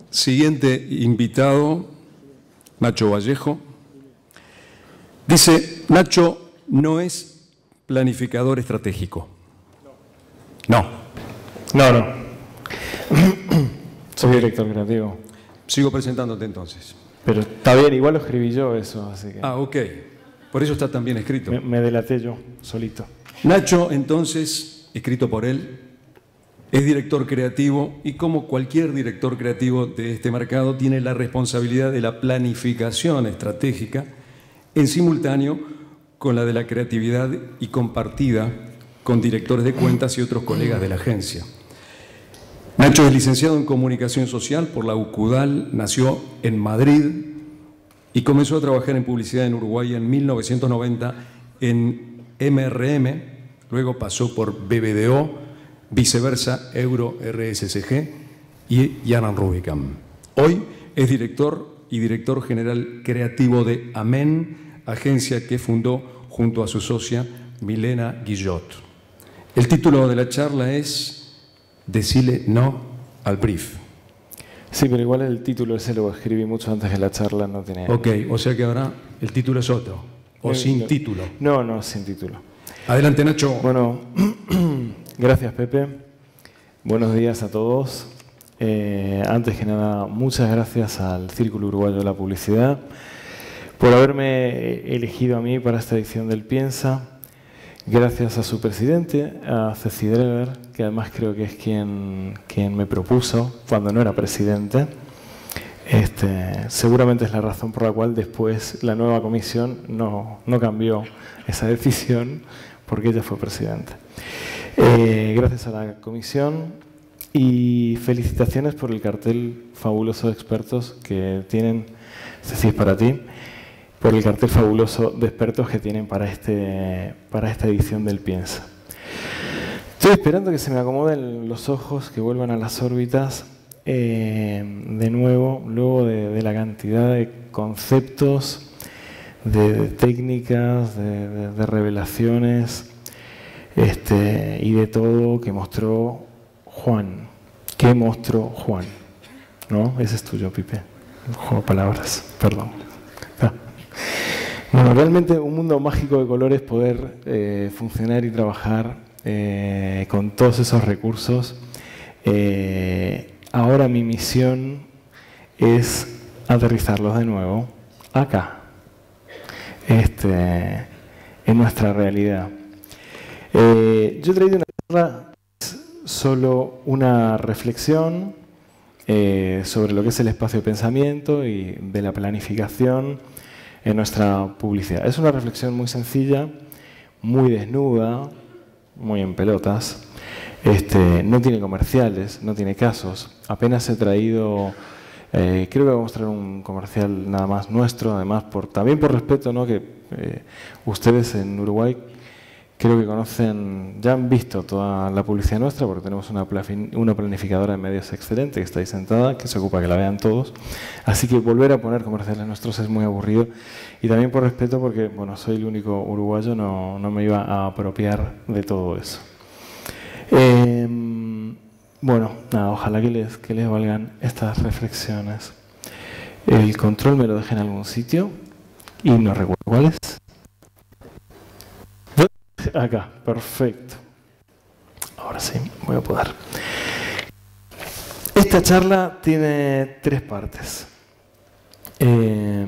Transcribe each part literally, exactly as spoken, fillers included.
siguiente invitado, Nacho Vallejo. Dice, Nacho no es planificador estratégico. No. No, no. Soy director creativo. Sigo presentándote entonces. Pero está bien, igual lo escribí yo eso, así que... Ah, ok. Por eso está tan bien escrito. Me, me delaté yo, solito. Nacho, entonces, escrito por él, es director creativo y como cualquier director creativo de este mercado tiene la responsabilidad de la planificación estratégica en simultáneo con la de la creatividad y compartida con directores de cuentas y otros colegas de la agencia. Nacho es licenciado en Comunicación Social por la UCUDAL, nació en Madrid y comenzó a trabajar en publicidad en Uruguay en mil novecientos noventa en M R M, luego pasó por B B D O, viceversa, Euro R S C G y Yaran Rubicam. Hoy es director y director general creativo de Amén, agencia que fundó junto a su socia Milena Guillot. El título de la charla es Decile no al brief. Sí, pero igual el título ese lo escribí mucho antes de la charla, no tiene... Ok, o sea que ahora el título es otro, o no, sin no, título. No, no, sin título. Adelante, Nacho. Bueno, gracias, Pepe. Buenos días a todos. Eh, antes que nada, muchas gracias al Círculo Uruguayo de la Publicidad por haberme elegido a mí para esta edición del Piensa. Gracias a su presidente, a Ceci Drever, que además creo que es quien, quien me propuso cuando no era presidente. Este, seguramente es la razón por la cual después la nueva comisión no, no cambió esa decisión, porque ella fue presidenta. Eh, gracias a la comisión y felicitaciones por el cartel fabuloso de expertos que tienen, Ceci, es para ti, por el cartel fabuloso de expertos que tienen para, este, para esta edición del Piensa. Estoy esperando que se me acomoden los ojos, que vuelvan a las órbitas, eh, de nuevo, luego de, de la cantidad de conceptos, de, de técnicas, de, de, de revelaciones este, y de todo que mostró Juan. ¿Qué mostró Juan? ¿No? Ese es tuyo, Pipe. Juego de palabras, perdón. Ah. Bueno, realmente un mundo mágico de colores, poder eh, funcionar y trabajar eh, con todos esos recursos. Eh, ahora mi misión es aterrizarlos de nuevo acá, este, en nuestra realidad. Eh, yo he traído una charla, solo una reflexión eh, sobre lo que es el espacio de pensamiento y de la planificación en nuestra publicidad. Es una reflexión muy sencilla, muy desnuda, muy en pelotas. Este, no tiene comerciales, no tiene casos. Apenas he traído, eh, creo que voy a mostrar un comercial nada más nuestro, además por, también por respeto, ¿no? Que eh, ustedes en Uruguay creo que conocen, ya han visto toda la publicidad nuestra, porque tenemos una, una planificadora de medios excelente que está ahí sentada, que se ocupa que la vean todos. Así que volver a poner comerciales nuestros es muy aburrido. Y también por respeto, porque bueno, soy el único uruguayo, no, no me iba a apropiar de todo eso. Eh, bueno, nada, ojalá que les, que les valgan estas reflexiones. El control me lo dejé en algún sitio y no recuerdo cuál es. Acá, perfecto. Ahora sí, voy a poder. Esta charla tiene tres partes. Eh,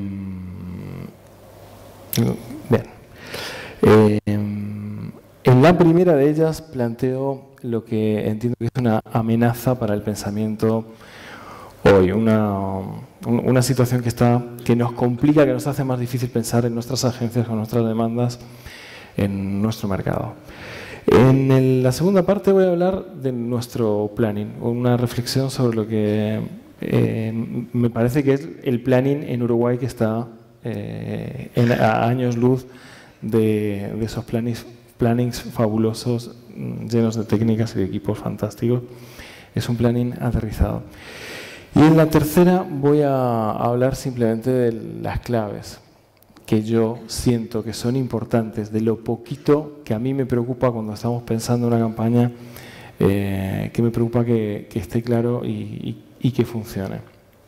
bien. Eh, en la primera de ellas planteo lo que entiendo que es una amenaza para el pensamiento hoy, una, una situación que, está, que nos complica, que nos hace más difícil pensar en nuestras agencias, con nuestras demandas, en nuestro mercado. En el, la segunda parte voy a hablar de nuestro planning, una reflexión sobre lo que eh, me parece que es el planning en Uruguay, que está eh, en, a años luz de, de esos plannings, plannings fabulosos, llenos de técnicas y de equipos fantásticos. Es un planning aterrizado. Y en la tercera voy a hablar simplemente de las claves que yo siento que son importantes, de lo poquito que a mí me preocupa cuando estamos pensando en una campaña, eh, que me preocupa que, que esté claro y, y, y que funcione.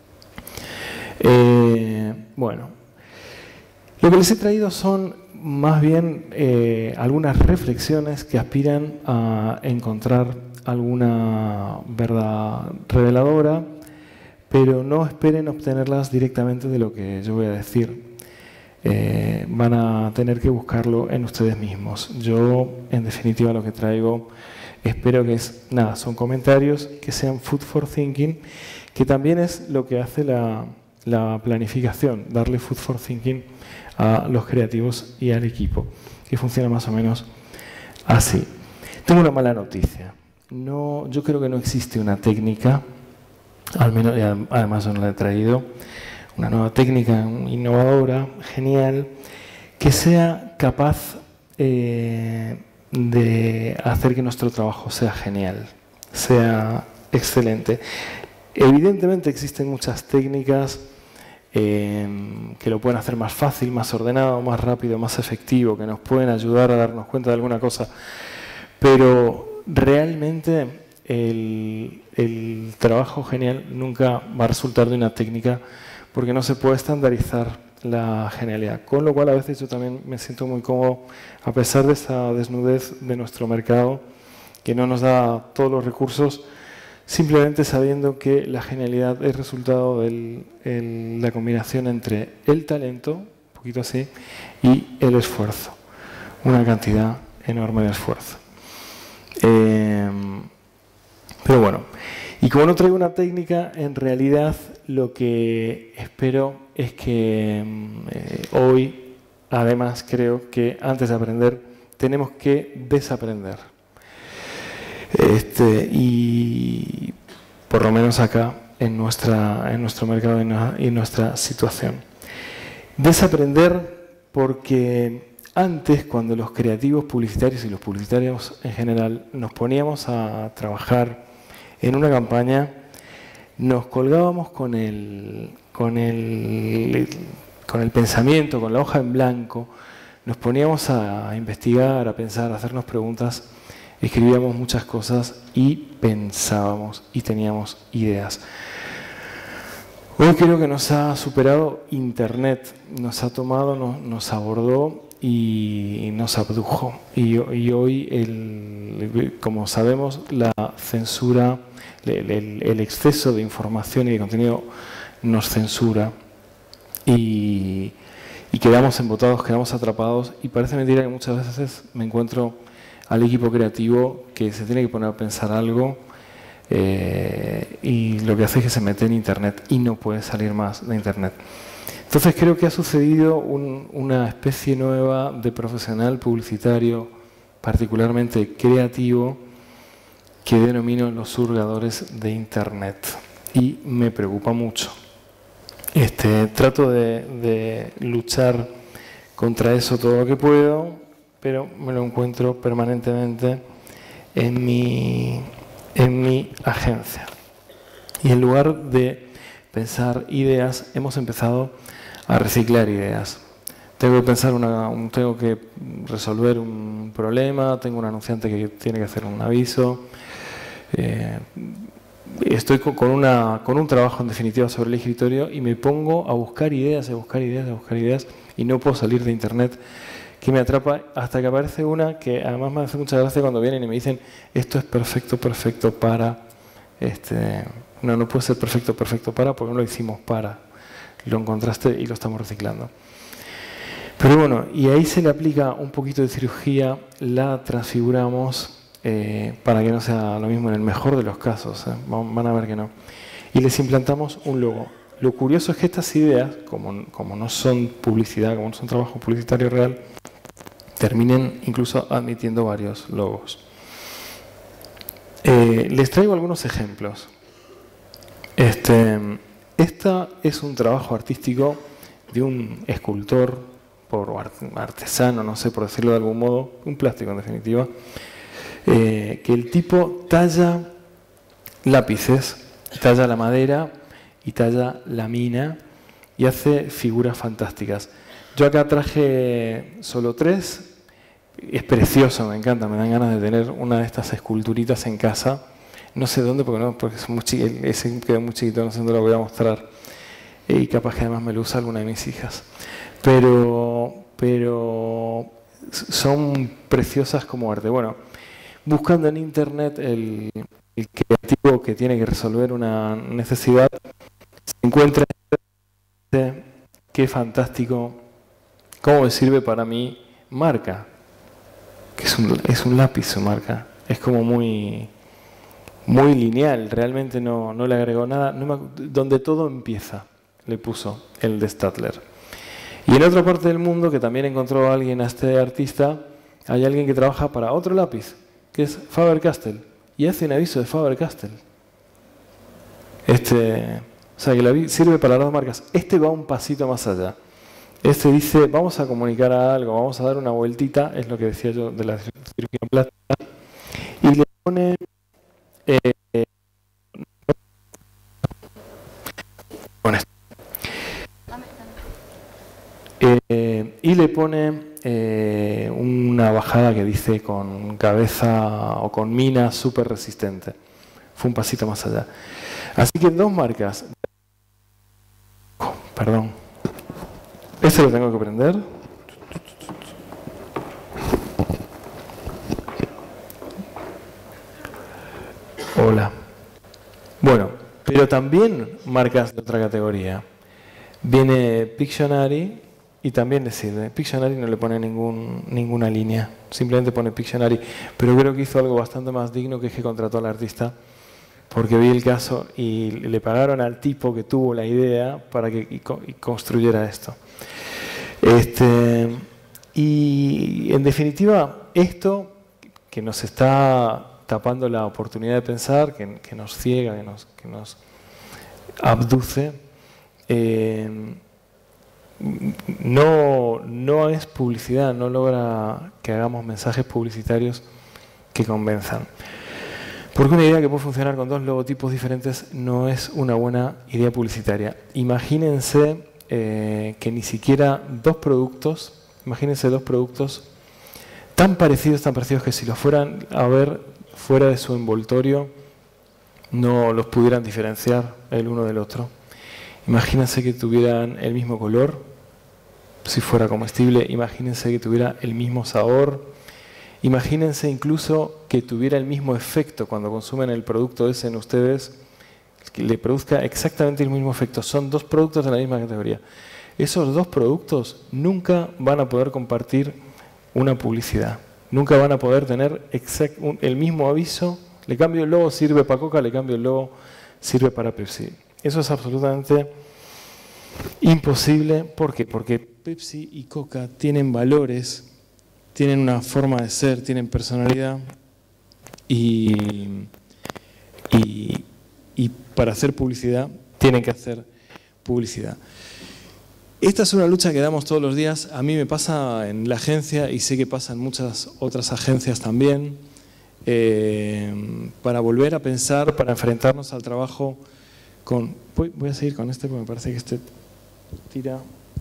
Eh, bueno, lo que les he traído son más bien eh, algunas reflexiones que aspiran a encontrar alguna verdad reveladora, pero no esperen obtenerlas directamente de lo que yo voy a decir. Eh, van a tener que buscarlo en ustedes mismos. Yo, en definitiva, lo que traigo, espero que es, nada, son comentarios que sean food for thinking, que también es lo que hace la, la planificación, darle food for thinking a los creativos y al equipo, que funciona más o menos así. Tengo una mala noticia. No, yo creo que no existe una técnica, al menos, además yo no la he traído, una nueva técnica innovadora, genial, que sea capaz eh, de hacer que nuestro trabajo sea genial, sea excelente. Evidentemente existen muchas técnicas eh, que lo pueden hacer más fácil, más ordenado, más rápido, más efectivo, que nos pueden ayudar a darnos cuenta de alguna cosa, pero realmente el, el trabajo genial nunca va a resultar de una técnica, porque no se puede estandarizar la genialidad. Con lo cual, a veces yo también me siento muy cómodo, a pesar de esa desnudez de nuestro mercado, que no nos da todos los recursos, simplemente sabiendo que la genialidad es resultado de la combinación entre el talento, un poquito así, y el esfuerzo. Una cantidad enorme de esfuerzo. Eh, pero bueno, y como no traigo una técnica, en realidad lo que espero es que eh, hoy, además, creo que antes de aprender tenemos que desaprender. Este, y por lo menos acá, en, nuestra, en nuestro mercado y en nuestra situación. Desaprender porque antes, cuando los creativos publicitarios y los publicitarios en general nos poníamos a trabajar en una campaña, nos colgábamos con el, con el, con el pensamiento, con la hoja en blanco, nos poníamos a investigar, a pensar, a hacernos preguntas, escribíamos muchas cosas y pensábamos y teníamos ideas. Hoy creo que nos ha superado Internet, nos ha tomado, nos, nos abordó y nos abdujo. Y, y hoy, el, como sabemos, la censura, el, el, el exceso de información y de contenido nos censura y, y quedamos embotados, quedamos atrapados, y parece mentira que muchas veces me encuentro al equipo creativo que se tiene que poner a pensar algo eh, y lo que hace es que se mete en Internet y no puede salir más de Internet. Entonces creo que ha sucedido un, una especie nueva de profesional publicitario, particularmente creativo, que denomino los hurgadores de Internet, y me preocupa mucho. Este, trato de, de luchar contra eso todo lo que puedo, pero me lo encuentro permanentemente en mi, en mi agencia. Y en lugar de pensar ideas, hemos empezado a reciclar ideas. Tengo que pensar, una, un, tengo que resolver un problema, tengo un anunciante que tiene que hacer un aviso. Eh, estoy con, una, con un trabajo en definitiva sobre el escritorio y me pongo a buscar ideas, a buscar ideas, a buscar ideas, y no puedo salir de Internet, que me atrapa hasta que aparece una que además me hace mucha gracia cuando vienen y me dicen esto es perfecto, perfecto para... Este, no, no puede ser perfecto, perfecto para, porque no lo hicimos para. Lo encontraste y lo estamos reciclando. Pero bueno, y ahí se le aplica un poquito de cirugía, la transfiguramos eh, para que no sea lo mismo en el mejor de los casos, ¿eh? Van a ver que no. Y les implantamos un logo. Lo curioso es que estas ideas, como, como no son publicidad, como no son trabajo publicitario real, terminen incluso admitiendo varios logos. Eh, les traigo algunos ejemplos. Este, esta es un trabajo artístico de un escultor, por artesano, no sé, por decirlo de algún modo, un plástico en definitiva, eh, que el tipo talla lápices, talla la madera y talla la mina y hace figuras fantásticas. Yo acá traje solo tres. Es precioso, me encanta, me dan ganas de tener una de estas esculturitas en casa. No sé dónde, porque no, porque es muy chiquito, ese queda muy chiquito, no sé dónde lo voy a mostrar. y capaz que además me lo usa alguna de mis hijas. Pero, pero son preciosas como arte. Bueno, buscando en internet el, el creativo que tiene que resolver una necesidad, se encuentra este, qué fantástico, cómo me sirve para mi marca, que es un, es un lápiz su marca, es como muy, muy lineal, realmente no, no le agregó nada, no me, donde todo empieza, le puso el de Staedtler. Y en otra parte del mundo, que también encontró a alguien, a este artista, hay alguien que trabaja para otro lápiz, que es Faber-Castell, y hace un aviso de Faber-Castell. Este, o sea, que la sirve para las dos marcas. Este va un pasito más allá. Este dice, vamos a comunicar algo, vamos a dar una vueltita, es lo que decía yo de la cirugía plástica, y le pone... Eh, con esto. Eh, y le pone eh, una bajada que dice con cabeza o con mina súper resistente. Fue un pasito más allá. Así que dos marcas. Oh, perdón. Este lo tengo que prender. Hola. Bueno, pero también marcas de otra categoría. Viene Pictionary y también le sirve. Pictionary no le pone ningún, ninguna línea, simplemente pone Pictionary. Pero creo que hizo algo bastante más digno, que es que contrató al artista, porque vi el caso y le pagaron al tipo que tuvo la idea para que y, y construyera esto. Este, y en definitiva, esto que nos está tapando la oportunidad de pensar, que, que nos ciega, que nos, que nos abduce, eh, no, no es publicidad, no logra que hagamos mensajes publicitarios que convenzan. Porque una idea que puede funcionar con dos logotipos diferentes no es una buena idea publicitaria. Imagínense eh, que ni siquiera dos productos, imagínense dos productos tan parecidos, tan parecidos que si los fueran a ver fuera de su envoltorio no los pudieran diferenciar el uno del otro. Imagínense que tuvieran el mismo color, si fuera comestible, imagínense que tuviera el mismo sabor, imagínense incluso que tuviera el mismo efecto cuando consumen el producto ese en ustedes, que le produzca exactamente el mismo efecto. Son dos productos de la misma categoría. Esos dos productos nunca van a poder compartir una publicidad, nunca van a poder tener exact, un, el mismo aviso. Le cambio el logo, sirve para Coca, le cambio el logo, sirve para Pepsi. Eso es absolutamente imposible. ¿Por qué? Porque Pepsi y Coca tienen valores, tienen una forma de ser, tienen personalidad y, y, y para hacer publicidad tienen que hacer publicidad. Esta es una lucha que damos todos los días. A mí me pasa en la agencia y sé que pasa en muchas otras agencias también, eh, para volver a pensar, para enfrentarnos al trabajo con... Voy, voy a seguir con este porque me parece que este tira...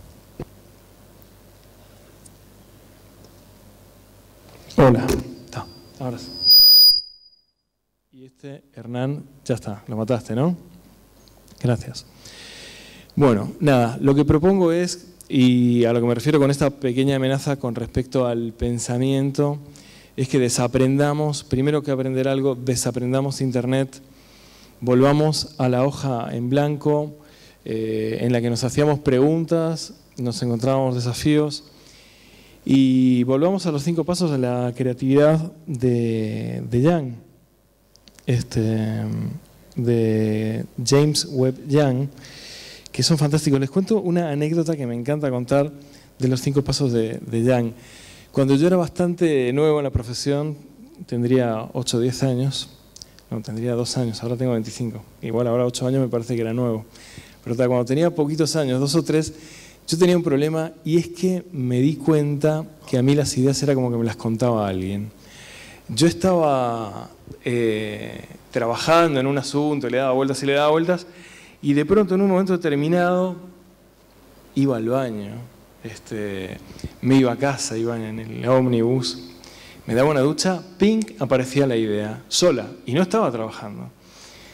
Hola. Está, ahora sí. Y este, Hernán, ya está, lo mataste, ¿no? Gracias. Bueno, nada, lo que propongo es, y a lo que me refiero con esta pequeña amenaza con respecto al pensamiento, es que desaprendamos, primero que aprender algo, desaprendamos Internet, volvamos a la hoja en blanco, eh, en la que nos hacíamos preguntas, nos encontrábamos desafíos, y volvamos a los cinco pasos de la creatividad de, de Young, este, de James Webb Young, que son fantásticos. Les cuento una anécdota que me encanta contar de los cinco pasos de, de Young. Cuando yo era bastante nuevo en la profesión, tendría ocho o diez años, no, tendría dos años, ahora tengo veinticinco, igual ahora ocho años me parece que era nuevo, pero cuando tenía poquitos años, dos o tres, yo tenía un problema y es que me di cuenta que a mí las ideas era como que me las contaba alguien. Yo estaba eh, trabajando en un asunto, le daba vueltas y le daba vueltas, y de pronto en un momento determinado iba al baño, este, me iba a casa, iba en el ómnibus, me daba una ducha, ping, aparecía la idea, sola, y no estaba trabajando.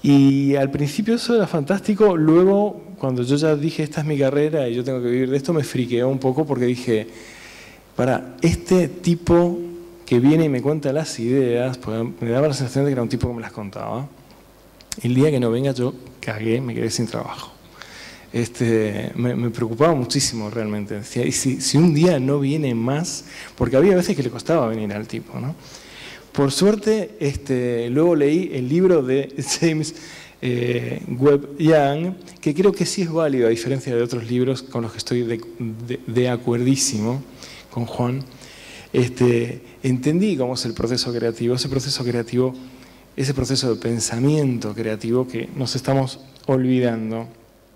Y al principio eso era fantástico, luego cuando yo ya dije esta es mi carrera y yo tengo que vivir de esto, me friqueó un poco porque dije, para, este tipo que viene y me cuenta las ideas, pues me daba la sensación de que era un tipo que me las contaba, el día que no venga yo cagué, me quedé sin trabajo. Este, me, me preocupaba muchísimo realmente, decía, y si, si un día no viene más, porque había veces que le costaba venir al tipo, ¿no? Por suerte, este, luego leí el libro de James eh, Webb Young, que creo que sí es válido, a diferencia de otros libros con los que estoy de, de, de acuerdísimo con Juan. Este, entendí cómo es el proceso creativo, ese proceso creativo, ese proceso de pensamiento creativo que nos estamos olvidando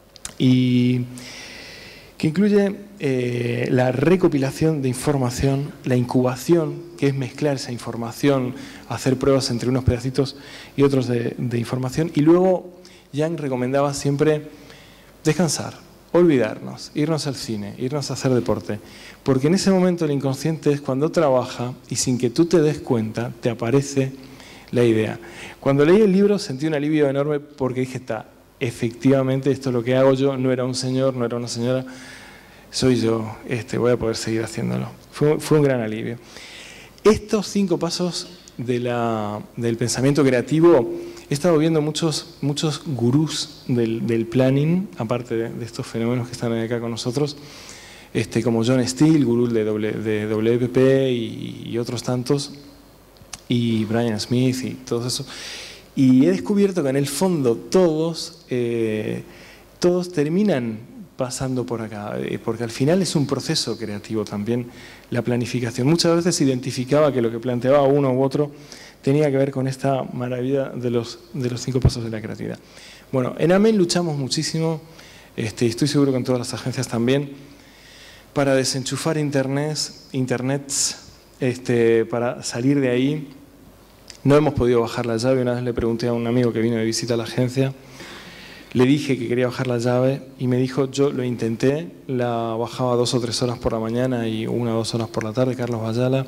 y que incluye eh, la recopilación de información, la incubación, que es mezclar esa información, hacer pruebas entre unos pedacitos y otros de, de información, y luego Young recomendaba siempre descansar, olvidarnos, irnos al cine, irnos a hacer deporte, porque en ese momento el inconsciente es cuando trabaja y sin que tú te des cuenta te aparece la idea. Cuando leí el libro sentí un alivio enorme porque dije, está, efectivamente esto es lo que hago yo, no era un señor, no era una señora, soy yo, este, voy a poder seguir haciéndolo. Fue, fue un gran alivio. Estos cinco pasos de la, del pensamiento creativo, he estado viendo muchos, muchos gurús del, del planning, aparte de, de estos fenómenos que están acá con nosotros, este, como John Steele, gurú de, de W P P y, y otros tantos, y Brian Smith y todos esos. Y he descubierto que en el fondo todos, eh, todos terminan pasando por acá, eh, porque al final es un proceso creativo también la planificación. Muchas veces identificaba que lo que planteaba uno u otro tenía que ver con esta maravilla de los, de los cinco pasos de la creatividad. Bueno, en AMEN luchamos muchísimo, este, y estoy seguro que en todas las agencias también, para desenchufar internet, internets, este, para salir de ahí. No hemos podido bajar la llave. Una vez le pregunté a un amigo que vino de visita a la agencia, le dije que quería bajar la llave y me dijo, yo lo intenté, la bajaba dos o tres horas por la mañana y una o dos horas por la tarde, Carlos Bayala,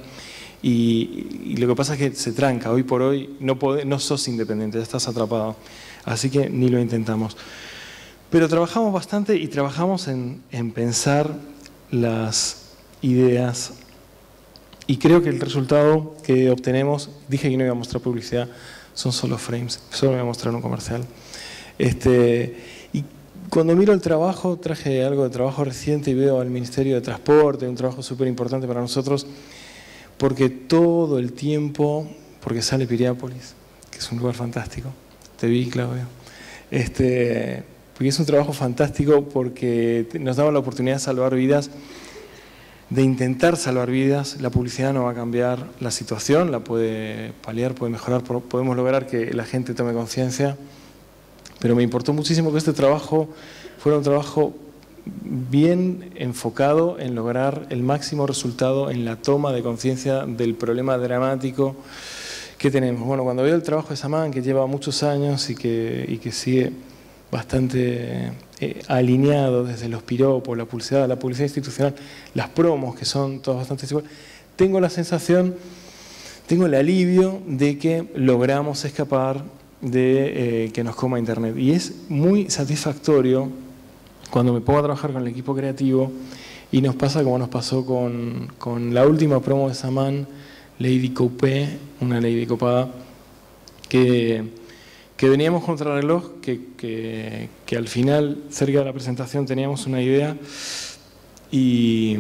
y, y lo que pasa es que se tranca, hoy por hoy no, podés, no sos independiente, ya estás atrapado, así que ni lo intentamos. Pero trabajamos bastante y trabajamos en, en pensar las ideas. Y creo que el resultado que obtenemos, dije que no iba a mostrar publicidad, son solo frames, solo voy a mostrar un comercial. Este, y cuando miro el trabajo, traje algo de trabajo reciente y veo al Ministerio de Transporte, un trabajo súper importante para nosotros, porque todo el tiempo, porque sale Piriápolis, que es un lugar fantástico, te vi, Claudio, este, porque es un trabajo fantástico porque nos daba la oportunidad de salvar vidas, de intentar salvar vidas. La publicidad no va a cambiar la situación, la puede paliar, puede mejorar, podemos lograr que la gente tome conciencia, pero me importó muchísimo que este trabajo fuera un trabajo bien enfocado en lograr el máximo resultado en la toma de conciencia del problema dramático que tenemos. Bueno, cuando veo el trabajo de Samán, que lleva muchos años y que, y que sigue bastante eh, alineado desde los piropos, la publicidad, la publicidad institucional, las promos, que son todas bastante iguales, tengo la sensación, tengo el alivio de que logramos escapar de eh, que nos coma Internet. Y es muy satisfactorio cuando me pongo a trabajar con el equipo creativo y nos pasa como nos pasó con, con la última promo de Samán, Lady Coupé, una Lady copada, que... que veníamos contra el reloj, que, que, que al final, cerca de la presentación, teníamos una idea y,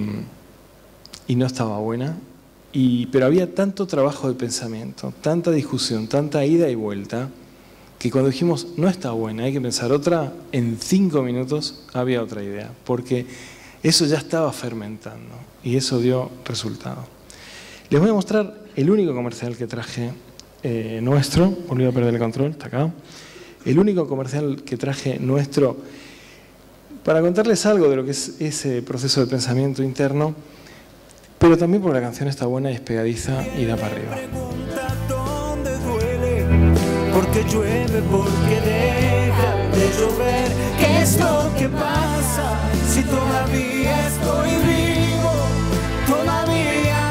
y no estaba buena, y, pero había tanto trabajo de pensamiento, tanta discusión, tanta ida y vuelta, que cuando dijimos, no está buena, hay que pensar otra, en cinco minutos había otra idea, porque eso ya estaba fermentando y eso dio resultado. Les voy a mostrar el único comercial que traje Eh, nuestro, volví a perder el control, está acá, el único comercial que traje nuestro para contarles algo de lo que es ese proceso de pensamiento interno, pero también porque la canción está buena y es pegadiza y da para arriba. ¿Dónde duele? Porque llueve, porque deja de llover. ¿Qué es lo que pasa si todavía estoy vivo? Todavía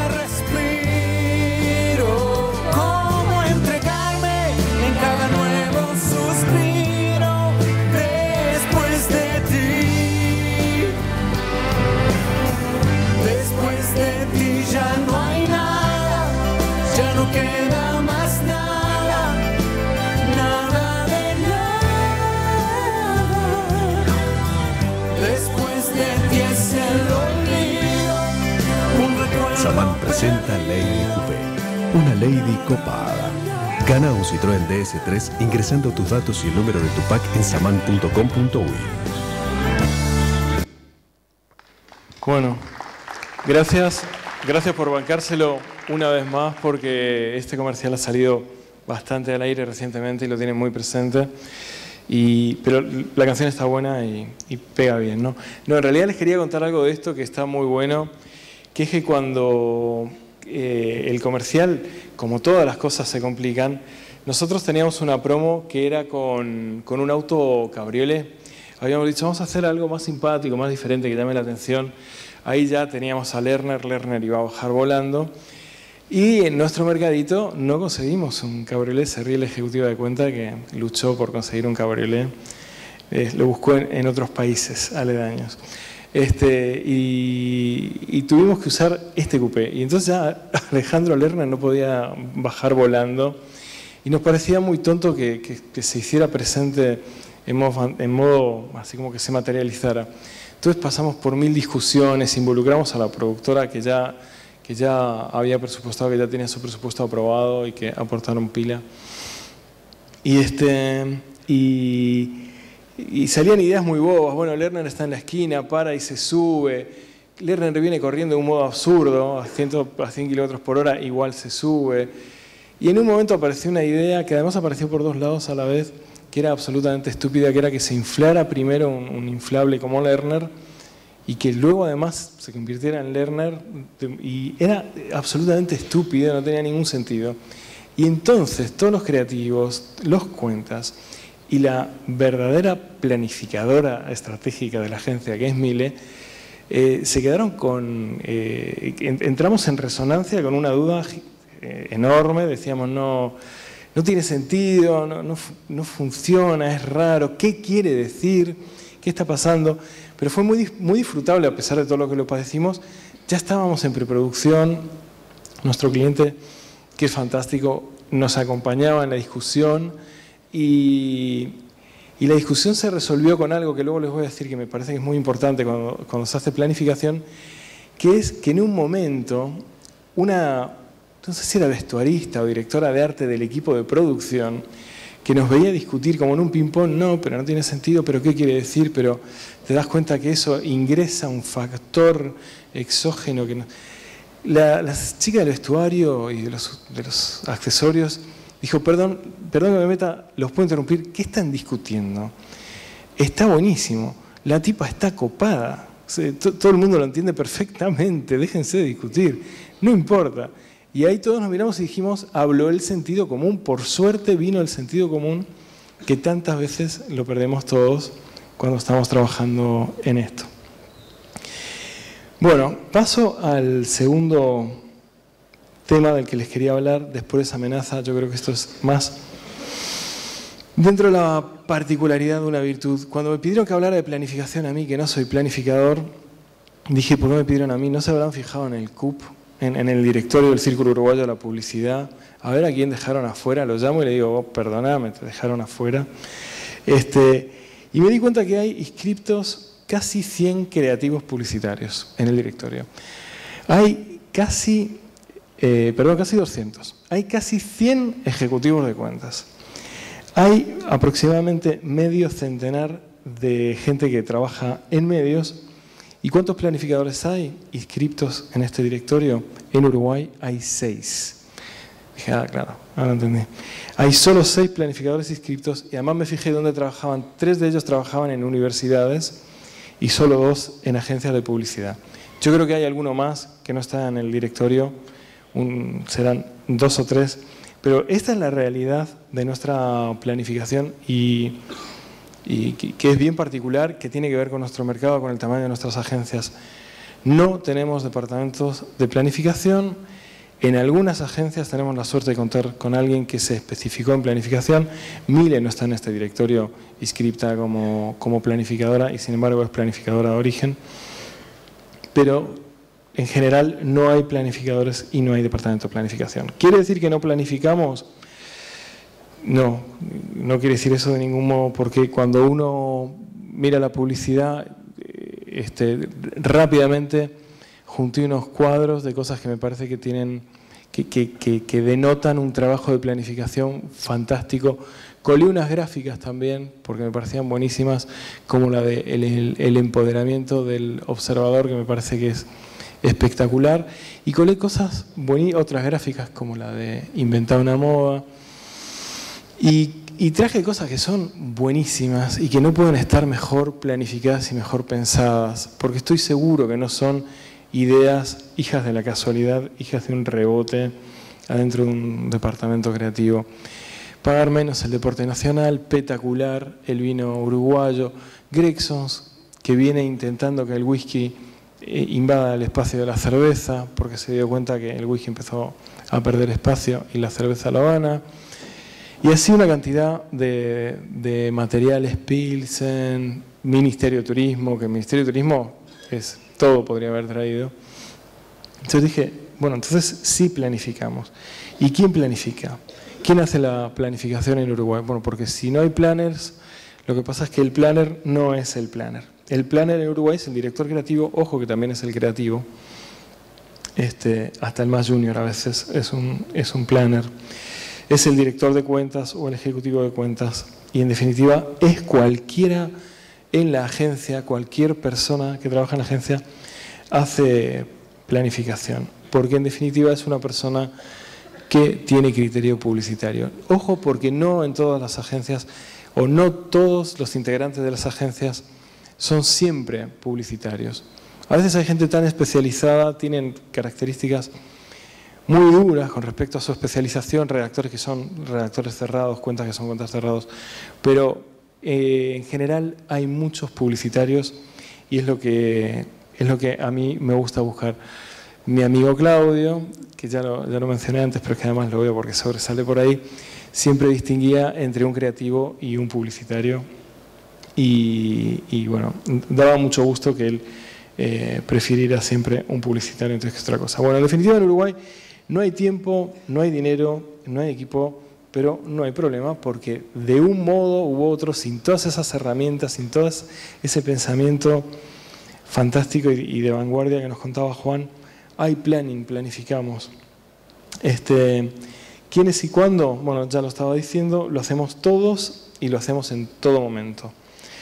respiro. Cada nuevo suspiro. ya no queda más nada, nada de nada. Después de ti es el olvido, un recuerdo. Samán presenta Lady Coupé, una Lady copada. Gana un Citroën D S tres ingresando tus datos y el número de tu pack en samán punto com punto uy. Bueno, gracias, gracias por bancárselo una vez más, porque este comercial ha salido bastante al aire recientemente y lo tienen muy presente. Y, pero la canción está buena y, y pega bien, ¿no? No, en realidad les quería contar algo de esto que está muy bueno, que es que cuando eh, el comercial, como todas las cosas se complican, nosotros teníamos una promo que era con, con un auto cabriolet. Habíamos dicho, vamos a hacer algo más simpático, más diferente, que llame la atención. Ahí ya teníamos a Lerner, Lerner iba a bajar volando. Y en nuestro mercadito no conseguimos un cabriolet. Se ríe el ejecutivo de cuenta que luchó por conseguir un cabriolet. Eh, lo buscó en, en otros países aledaños. Este, y, y tuvimos que usar este coupé. Y entonces ya Alejandro Lerner no podía bajar volando. Y nos parecía muy tonto que, que, que se hiciera presente en modo, en modo así como que se materializara. Entonces pasamos por mil discusiones, involucramos a la productora que ya, que ya había presupuestado, que ya tenía su presupuesto aprobado y que aportaron pila. Y, este, y, y salían ideas muy bobas. Bueno, Lerner está en la esquina, para y se sube. Lerner viene corriendo de un modo absurdo, a cien, a cien kilómetros por hora, igual se sube. Y en un momento apareció una idea que además apareció por dos lados a la vez, que era absolutamente estúpida, que era que se inflara primero un, un inflable como Lerner y que luego además se convirtiera en Lerner, y era absolutamente estúpido, no tenía ningún sentido. Y entonces todos los creativos, los cuentas y la verdadera planificadora estratégica de la agencia, que es Mile, eh, se quedaron con... Eh, entramos en resonancia con una duda eh, enorme, decíamos no... No tiene sentido, no, no, no funciona, es raro. ¿Qué quiere decir? ¿Qué está pasando? Pero fue muy, muy disfrutable a pesar de todo lo que lo padecimos. Ya estábamos en preproducción. Nuestro cliente, que es fantástico, nos acompañaba en la discusión y, y la discusión se resolvió con algo que luego les voy a decir que me parece que es muy importante cuando, cuando se hace planificación, que es que en un momento una... no sé si era vestuarista o directora de arte del equipo de producción, que nos veía discutir como en un ping-pong, no, pero no tiene sentido, pero ¿qué quiere decir? Pero te das cuenta que eso ingresa un factor exógeno. Que no... la, la chica del vestuario y de los, de los accesorios dijo, perdón, perdón que me meta, los puedo interrumpir, ¿qué están discutiendo? Está buenísimo, la tipa está copada, todo el mundo lo entiende perfectamente, déjense de discutir, no importa. Y ahí todos nos miramos y dijimos, habló el sentido común. Por suerte vino el sentido común, que tantas veces lo perdemos todos cuando estamos trabajando en esto. Bueno, paso al segundo tema del que les quería hablar después de esa amenaza. Yo creo que esto es más dentro de la particularidad de una virtud. Cuando me pidieron que hablara de planificación a mí, que no soy planificador, dije, ¿por qué me pidieron a mí? ¿No se habrán fijado en el C U P? En, en el directorio del Círculo Uruguayo de la Publicidad, a ver a quién dejaron afuera, lo llamo y le digo, oh, perdoname, te dejaron afuera. Este, y me di cuenta que hay inscriptos casi cien creativos publicitarios en el directorio. Hay casi, eh, perdón, casi doscientos. Hay casi cien ejecutivos de cuentas. Hay aproximadamente medio centenar de gente que trabaja en medios. ¿Y cuántos planificadores hay inscriptos en este directorio? En Uruguay hay seis. Dije, ah, claro, ahora entendí. Hay solo seis planificadores inscriptos y además me fijé dónde trabajaban. Tres de ellos trabajaban en universidades y solo dos en agencias de publicidad. Yo creo que hay alguno más que no está en el directorio, un, serán dos o tres, pero esta es la realidad de nuestra planificación y... y que es bien particular, que tiene que ver con nuestro mercado, con el tamaño de nuestras agencias. No tenemos departamentos de planificación. En algunas agencias tenemos la suerte de contar con alguien que se especificó en planificación. Mile no está en este directorio inscripta como, como planificadora y sin embargo es planificadora de origen. Pero en general no hay planificadores y no hay departamento de planificación. ¿Quiere decir que no planificamos? No, no quiere decir eso de ningún modo, porque cuando uno mira la publicidad, este, rápidamente junté unos cuadros de cosas que me parece que tienen, que, que, que, que denotan un trabajo de planificación fantástico. Colé unas gráficas también, porque me parecían buenísimas, como la de el, el, el empoderamiento del observador, que me parece que es espectacular. Y colé cosas buenísimas, otras gráficas como la de inventar una moda. Y, y traje cosas que son buenísimas y que no pueden estar mejor planificadas y mejor pensadas, porque estoy seguro que no son ideas hijas de la casualidad, hijas de un rebote adentro de un departamento creativo. Pagar menos el deporte nacional, Petacular, el vino uruguayo, Gregsons, que viene intentando que el whisky eh, invada el espacio de la cerveza, porque se dio cuenta que el whisky empezó a perder espacio y la cerveza lo gana. Y así una cantidad de, de materiales, Pilsen, Ministerio de Turismo, que el Ministerio de Turismo es todo podría haber traído. Entonces dije, bueno, entonces sí planificamos. ¿Y quién planifica? ¿Quién hace la planificación en Uruguay? Bueno, porque si no hay planners, lo que pasa es que el planner no es el planner. El planner en Uruguay es el director creativo, ojo que también es el creativo. Este, hasta el más junior a veces es un, es un planner. Es el director de cuentas o el ejecutivo de cuentas. Y en definitiva es cualquiera en la agencia, cualquier persona que trabaja en la agencia hace planificación. Porque en definitiva es una persona que tiene criterio publicitario. Ojo, porque no en todas las agencias o no todos los integrantes de las agencias son siempre publicitarios. A veces hay gente tan especializada, tienen características muy duras con respecto a su especialización, redactores que son redactores cerrados, cuentas que son cuentas cerrados, pero eh, en general hay muchos publicitarios y es lo que, es lo que a mí me gusta buscar. Mi amigo Claudio, que ya lo, ya lo mencioné antes, pero es que además lo veo porque sobresale por ahí, siempre distinguía entre un creativo y un publicitario. Y, y bueno, daba mucho gusto que él eh, prefiriera siempre un publicitario antes que otra cosa. Bueno, en definitiva en Uruguay no hay tiempo, no hay dinero, no hay equipo, pero no hay problema porque de un modo u otro, sin todas esas herramientas, sin todo ese pensamiento fantástico y, y de vanguardia que nos contaba Juan, hay planning, planificamos. Este, ¿quiénes y cuándo? Bueno, ya lo estaba diciendo, lo hacemos todos y lo hacemos en todo momento.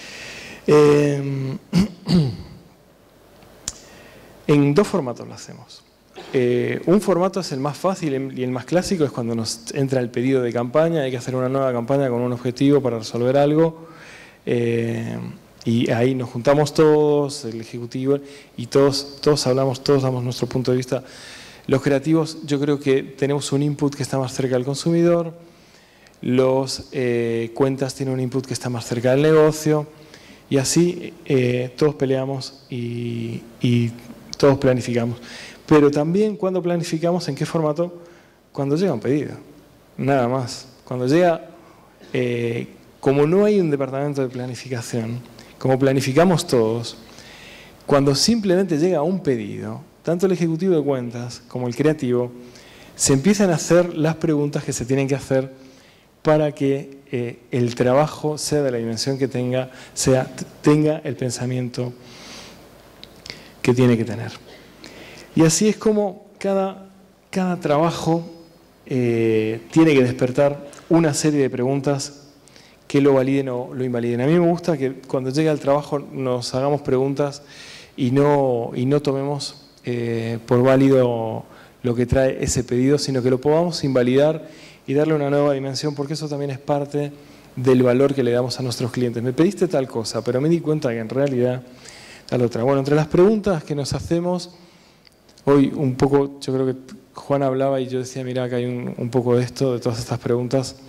Eh, en dos formatos lo hacemos. Eh, un formato es el más fácil y el más clásico, es cuando nos entra el pedido de campaña, hay que hacer una nueva campaña con un objetivo para resolver algo. Eh, Y ahí nos juntamos todos, el ejecutivo, y todos, todos hablamos, todos damos nuestro punto de vista. Los creativos, yo creo que tenemos un input que está más cerca del consumidor, los eh, cuentas tienen un input que está más cerca del negocio, y así eh, todos peleamos y, y todos planificamos. Pero también cuando planificamos, ¿en qué formato? Cuando llega un pedido, nada más. Cuando llega, eh, como no hay un departamento de planificación, como planificamos todos, cuando simplemente llega un pedido, tanto el ejecutivo de cuentas como el creativo, se empiezan a hacer las preguntas que se tienen que hacer para que eh, el trabajo, sea de la dimensión que tenga, sea, tenga el pensamiento que tiene que tener. Y así es como cada, cada trabajo eh, tiene que despertar una serie de preguntas que lo validen o lo invaliden. A mí me gusta que cuando llegue al trabajo nos hagamos preguntas y no, y no tomemos eh, por válido lo que trae ese pedido, sino que lo podamos invalidar y darle una nueva dimensión, porque eso también es parte del valor que le damos a nuestros clientes. Me pediste tal cosa, pero me di cuenta que en realidad tal otra. Bueno, entre las preguntas que nos hacemos, hoy un poco, yo creo que Juan hablaba y yo decía, mira, acá hay un, un poco de esto, de todas estas preguntas.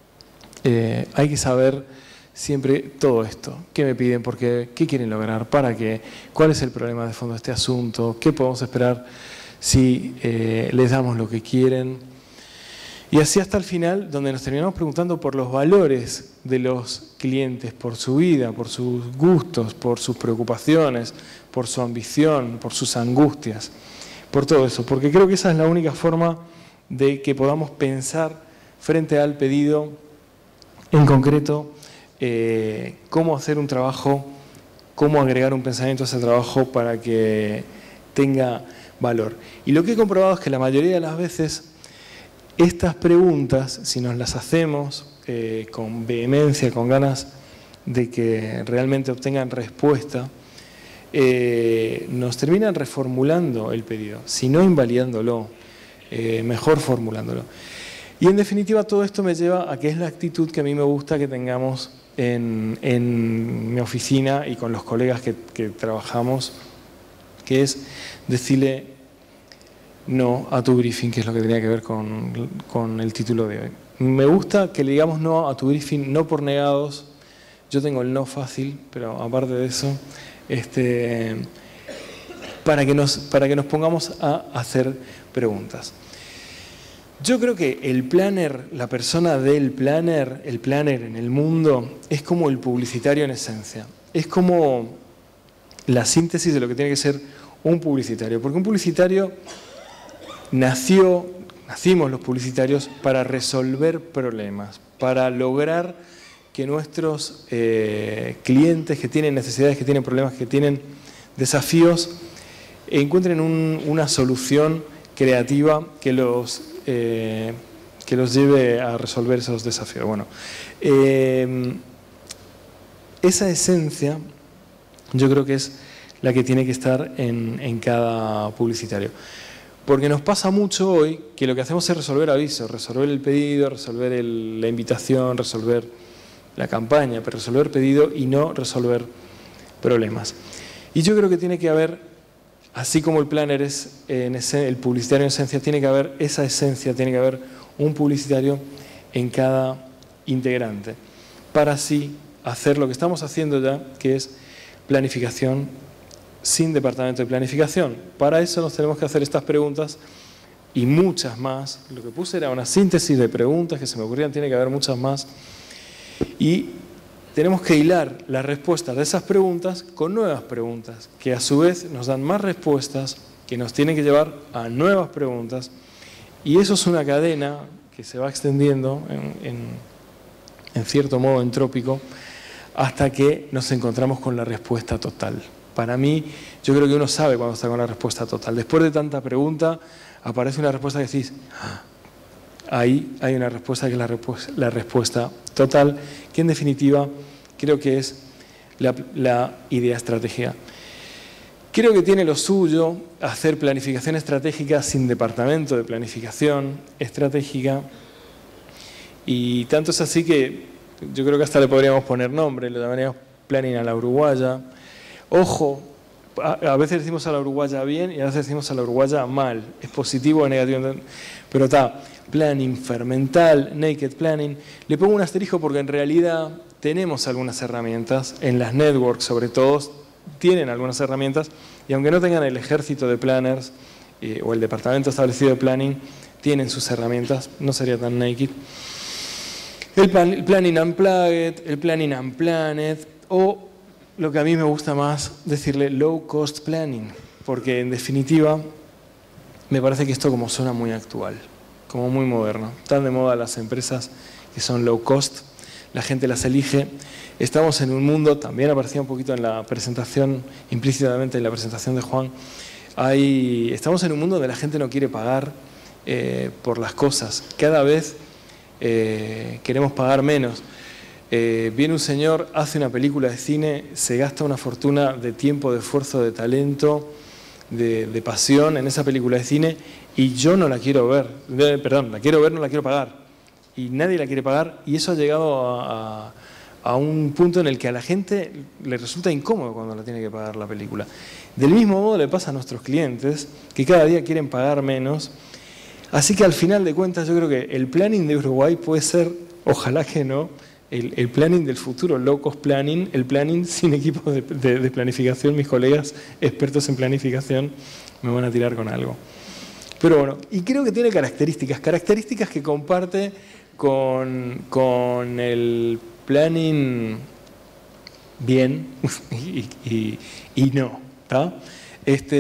Eh, hay que saber siempre todo esto. ¿Qué me piden? ¿Por qué? ¿Qué quieren lograr? ¿Para qué? ¿Cuál es el problema de fondo de este asunto? ¿Qué podemos esperar si eh, les damos lo que quieren? Y así hasta el final, donde nos terminamos preguntando por los valores de los clientes, por su vida, por sus gustos, por sus preocupaciones, por su ambición, por sus angustias. por todo eso, porque creo que esa es la única forma de que podamos pensar frente al pedido en concreto eh, cómo hacer un trabajo, cómo agregar un pensamiento a ese trabajo para que tenga valor. Y lo que he comprobado es que la mayoría de las veces estas preguntas, si nos las hacemos eh, con vehemencia, con ganas de que realmente obtengan respuesta, eh, nos terminan reformulando el pedido, si no invalidándolo, eh, mejor formulándolo. Y en definitiva todo esto me lleva a que es la actitud que a mí me gusta que tengamos en, en mi oficina y con los colegas que, que trabajamos, que es decirle no a tu briefing, que es lo que tenía que ver con, con el título de hoy. Me gusta que le digamos no a tu briefing, no por negados. Yo tengo el no fácil, pero aparte de eso, este, para que nos, para que nos pongamos a hacer preguntas. Yo creo que el planner, la persona del planner, el planner en el mundo, es como el publicitario en esencia. Es como la síntesis de lo que tiene que ser un publicitario. Porque un publicitario nació, nacimos los publicitarios para resolver problemas, para lograr que nuestros eh, clientes que tienen necesidades, que tienen problemas, que tienen desafíos, encuentren un, una solución creativa que los, eh, que los lleve a resolver esos desafíos. Bueno, eh, esa esencia yo creo que es la que tiene que estar en, en cada publicitario. Porque nos pasa mucho hoy que lo que hacemos es resolver avisos, resolver el pedido, resolver el, la invitación, resolver la campaña, pero resolver pedido y no resolver problemas. Y yo creo que tiene que haber, así como el planner es en ese, el publicitario en esencia, tiene que haber esa esencia, tiene que haber un publicitario en cada integrante, para así hacer lo que estamos haciendo ya, que es planificación sin departamento de planificación. Para eso nos tenemos que hacer estas preguntas y muchas más. Lo que puse era una síntesis de preguntas que se me ocurrían, tiene que haber muchas más. Y tenemos que hilar las respuestas de esas preguntas con nuevas preguntas, que a su vez nos dan más respuestas, que nos tienen que llevar a nuevas preguntas. Y eso es una cadena que se va extendiendo en, en, en cierto modo entrópico, hasta que nos encontramos con la respuesta total. Para mí, yo creo que uno sabe cuando está con la respuesta total. Después de tanta pregunta, aparece una respuesta que decís, ah, ahí hay una respuesta que es la, respu- la respuesta total, que en definitiva creo que es la, la idea estratégica. Creo que tiene lo suyo hacer planificación estratégica sin departamento de planificación estratégica, y tanto es así que yo creo que hasta le podríamos poner nombre, le llamaríamos planning a la uruguaya. Ojo, a veces decimos a la uruguaya bien y a veces decimos a la uruguaya mal. Es positivo o negativo. Pero está, planning fermental, naked planning. Le pongo un asterisco porque en realidad tenemos algunas herramientas, en las networks sobre todo, tienen algunas herramientas, y aunque no tengan el ejército de planners eh, o el departamento establecido de planning, tienen sus herramientas, no sería tan naked. El, plan, el planning unplugged, el planning unplanned, o lo que a mí me gusta más decirle low cost planning, porque en definitiva me parece que esto como suena muy actual, como muy moderno. Están de moda las empresas que son low cost, la gente las elige. Estamos en un mundo, también aparecía un poquito en la presentación, implícitamente en la presentación de Juan, hay, estamos en un mundo donde la gente no quiere pagar eh, por las cosas. Cada vez eh, queremos pagar menos. Eh, viene un señor, hace una película de cine, se gasta una fortuna de tiempo, de esfuerzo, de talento, de, de pasión en esa película de cine, y yo no la quiero ver, de, perdón, la quiero ver, no la quiero pagar, y nadie la quiere pagar, y eso ha llegado a, a, a un punto en el que a la gente le resulta incómodo cuando la tiene que pagar la película. Del mismo modo le pasa a nuestros clientes, que cada día quieren pagar menos, así que al final de cuentas yo creo que el planning de Uruguay puede ser, ojalá que no, El, el planning del futuro, low cost planning, el planning sin equipos de, de, de planificación. Mis colegas expertos en planificación me van a tirar con algo. Pero bueno, y creo que tiene características, características que comparte con, con el planning bien y, y, y no, ¿tá? Este,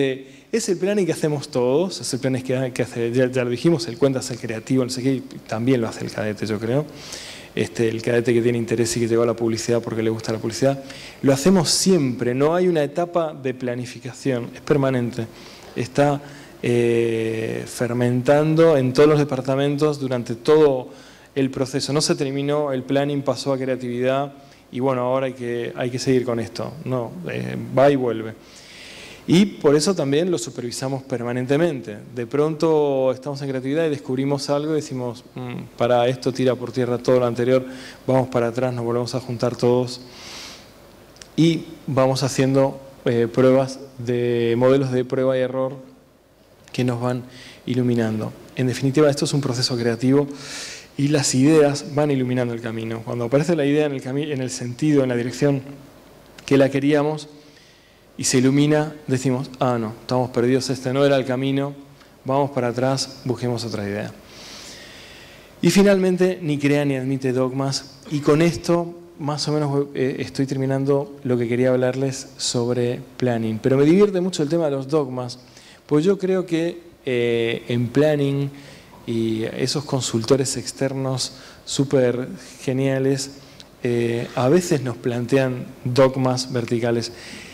Es el planning que hacemos todos, es el planning que, que hace, ya, ya lo dijimos, el cuenta es el creativo, no sé qué, y también lo hace el cadete, yo creo. Este, el cadete que tiene interés y que llegó a la publicidad porque le gusta la publicidad. Lo hacemos siempre, no hay una etapa de planificación, es permanente. Está eh, fermentando en todos los departamentos durante todo el proceso. No se terminó, el planning pasó a creatividad y bueno, ahora hay que, hay que seguir con esto. No, eh, va y vuelve. Y por eso también lo supervisamos permanentemente. De pronto estamos en creatividad y descubrimos algo y decimos, mmm, para esto tira por tierra todo lo anterior, vamos para atrás, nos volvemos a juntar todos y vamos haciendo eh, pruebas de modelos de prueba y error que nos van iluminando. En definitiva, esto es un proceso creativo y las ideas van iluminando el camino. Cuando aparece la idea en el, cami- en el sentido, en la dirección que la queríamos, y se ilumina, decimos, ah, no, estamos perdidos, este no era el camino, vamos para atrás, busquemos otra idea. Y finalmente, ni crea ni admite dogmas, y con esto, más o menos, eh, estoy terminando lo que quería hablarles sobre planning. Pero me divierte mucho el tema de los dogmas, pues yo creo que eh, en planning y esos consultores externos súper geniales, eh, a veces nos plantean dogmas verticales.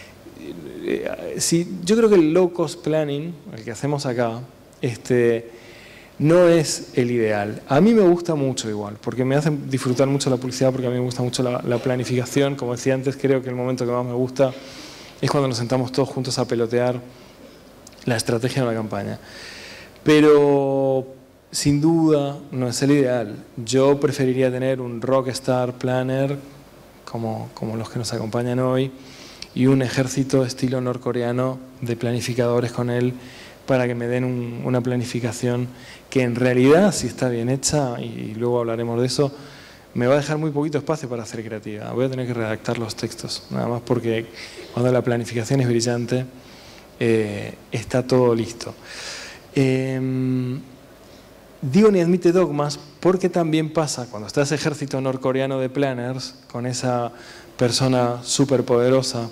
Sí, yo creo que el low cost planning, el que hacemos acá, este, no es el ideal. A mí me gusta mucho igual, porque me hace disfrutar mucho la publicidad, porque a mí me gusta mucho la, la planificación. Como decía antes, creo que el momento que más me gusta es cuando nos sentamos todos juntos a pelotear la estrategia de una campaña. Pero sin duda no es el ideal. Yo preferiría tener un rockstar planner, como, como los que nos acompañan hoy, y un ejército estilo norcoreano de planificadores con él para que me den un, una planificación que en realidad, si está bien hecha, y luego hablaremos de eso, me va a dejar muy poquito espacio para hacer creatividad. Voy a tener que redactar los textos, nada más porque cuando la planificación es brillante, eh, está todo listo. Eh, digo ni admite dogmas porque también pasa cuando está ese ejército norcoreano de planners, con esa persona súper poderosa,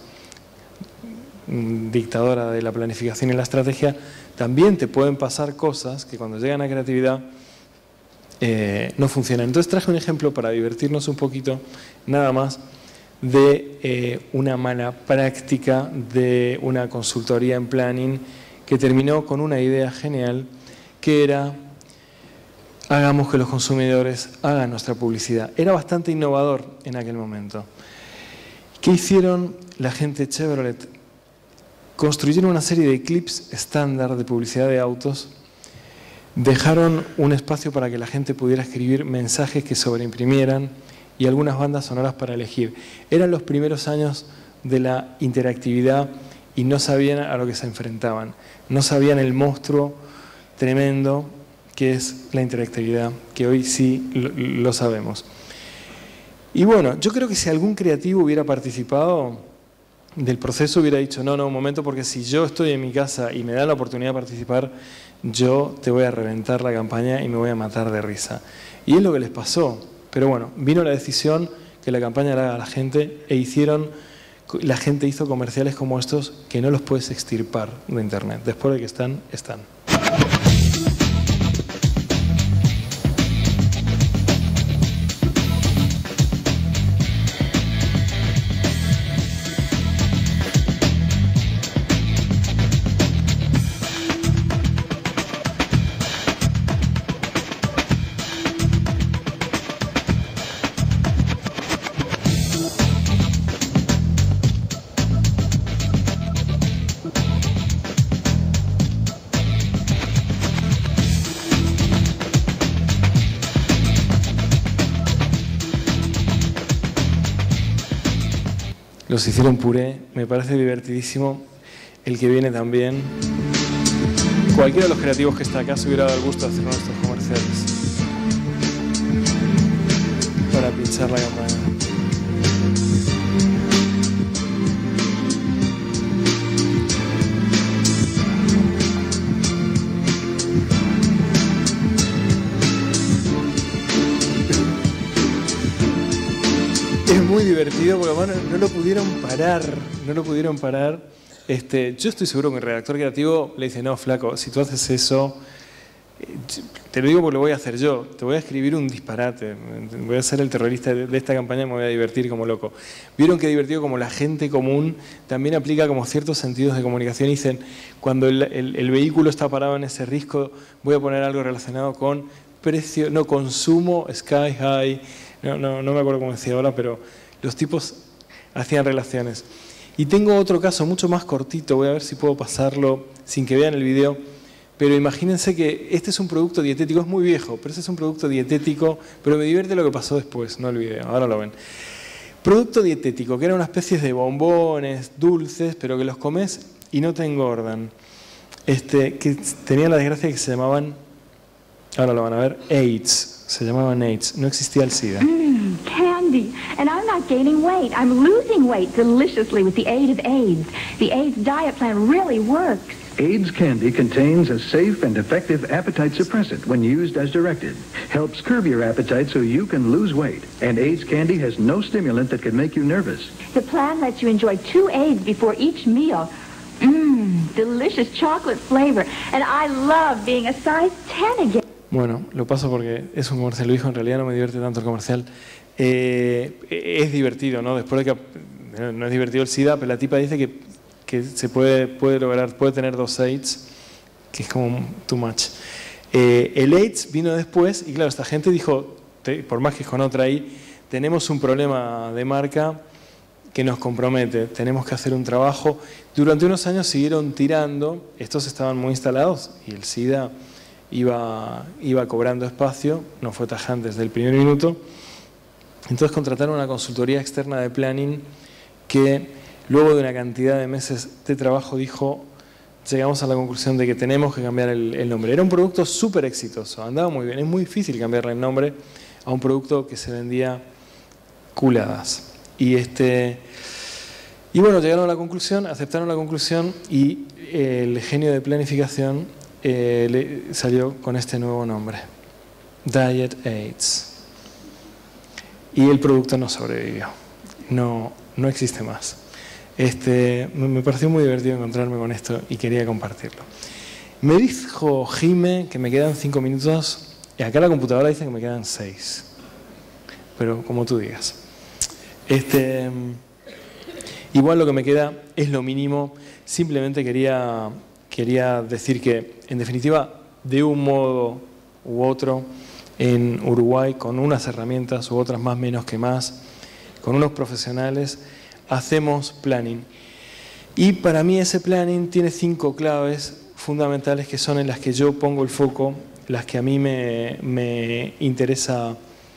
dictadora de la planificación y la estrategia, también te pueden pasar cosas que cuando llegan a creatividad eh, no funcionan. Entonces traje un ejemplo para divertirnos un poquito, nada más, de eh, una mala práctica de una consultoría en planning que terminó con una idea genial que era: hagamos que los consumidores hagan nuestra publicidad. Era bastante innovador en aquel momento. ¿Qué hicieron la gente Chevrolet? Construyeron una serie de clips estándar de publicidad de autos, dejaron un espacio para que la gente pudiera escribir mensajes que sobreimprimieran y algunas bandas sonoras para elegir. Eran los primeros años de la interactividad y no sabían a lo que se enfrentaban. No sabían el monstruo tremendo que es la interactividad, que hoy sí lo, lo sabemos. Y bueno, yo creo que si algún creativo hubiera participado del proceso, hubiera dicho, no, no, un momento, porque si yo estoy en mi casa y me dan la oportunidad de participar, yo te voy a reventar la campaña y me voy a matar de risa. Y es lo que les pasó. Pero bueno, vino la decisión que la campaña la haga la gente e hicieron, la gente hizo comerciales como estos que no los puedes extirpar de internet. Después de que están, están. Los hicieron puré, me parece divertidísimo. El que viene también. Cualquiera de los creativos que está acá se hubiera dado el gusto de hacer nuestros comerciales para pinchar la campaña. Es muy divertido porque bueno, no lo pudieron parar, no lo pudieron parar. Este, yo estoy seguro que el redactor creativo le dice, no, flaco, si tú haces eso, te lo digo porque lo voy a hacer yo, te voy a escribir un disparate, voy a ser el terrorista de esta campaña y me voy a divertir como loco. Vieron que divertido como la gente común también aplica como ciertos sentidos de comunicación y dicen, cuando el, el, el vehículo está parado en ese risco, voy a poner algo relacionado con precio, no, consumo, sky high, no, no, no me acuerdo cómo decía ahora, pero los tipos hacían relaciones. Y tengo otro caso mucho más cortito, voy a ver si puedo pasarlo sin que vean el video. Pero imagínense que este es un producto dietético, es muy viejo, pero este es un producto dietético, pero me divierte lo que pasó después, no el video, ahora lo ven. Producto dietético, que era una especie de bombones, dulces, pero que los comes y no te engordan. Este, que tenían la desgracia de que se llamaban, ahora lo van a ver, AIDS, se llamaban AIDS, no existía el SIDA. Mm, candy, and I'm not gaining weight, I'm losing weight deliciously with the aid of AIDS. The AIDS diet plan really works. AIDS candy contains a safe and effective appetite suppressant when used as directed. Helps curb your appetite so you can lose weight. And AIDS candy has no stimulant that can make you nervous. The plan lets you enjoy two AIDS before each meal. Mmm, delicious chocolate flavor. And I love being a size ten again. Bueno, lo paso porque es un comercial, lo dijo, en realidad no me divierte tanto el comercial. Eh, es divertido, ¿no? Después de que no es divertido el SIDA, pero la tipa dice que que se puede, puede lograr, puede tener dos AIDS, que es como too much. Eh, el AIDS vino después y claro, esta gente dijo, te, por más que es con otra ahí, tenemos un problema de marca que nos compromete, tenemos que hacer un trabajo. Durante unos años siguieron tirando, estos estaban muy instalados y el SIDA iba, iba cobrando espacio, no fue tajante desde el primer minuto. Entonces contrataron una consultoría externa de planning que luego de una cantidad de meses de trabajo dijo, llegamos a la conclusión de que tenemos que cambiar el, el nombre. Era un producto súper exitoso, andaba muy bien. Es muy difícil cambiarle el nombre a un producto que se vendía culadas. Y, este, y bueno, llegaron a la conclusión, aceptaron la conclusión y el genio de planificación eh, le salió con este nuevo nombre, Diet AIDS. Y el producto no sobrevivió, no, no existe más. Este, me pareció muy divertido encontrarme con esto y quería compartirlo. Me dijo Jime que me quedan cinco minutos y acá la computadora dice que me quedan seis. Pero como tú digas. Este, igual lo que me queda es lo mínimo. Simplemente quería, quería decir que, en definitiva, de un modo u otro, en Uruguay, con unas herramientas u otras más menos que más, con unos profesionales, hacemos planning. Y para mí ese planning tiene cinco claves fundamentales que son en las que yo pongo el foco, las que a mí me, me interesa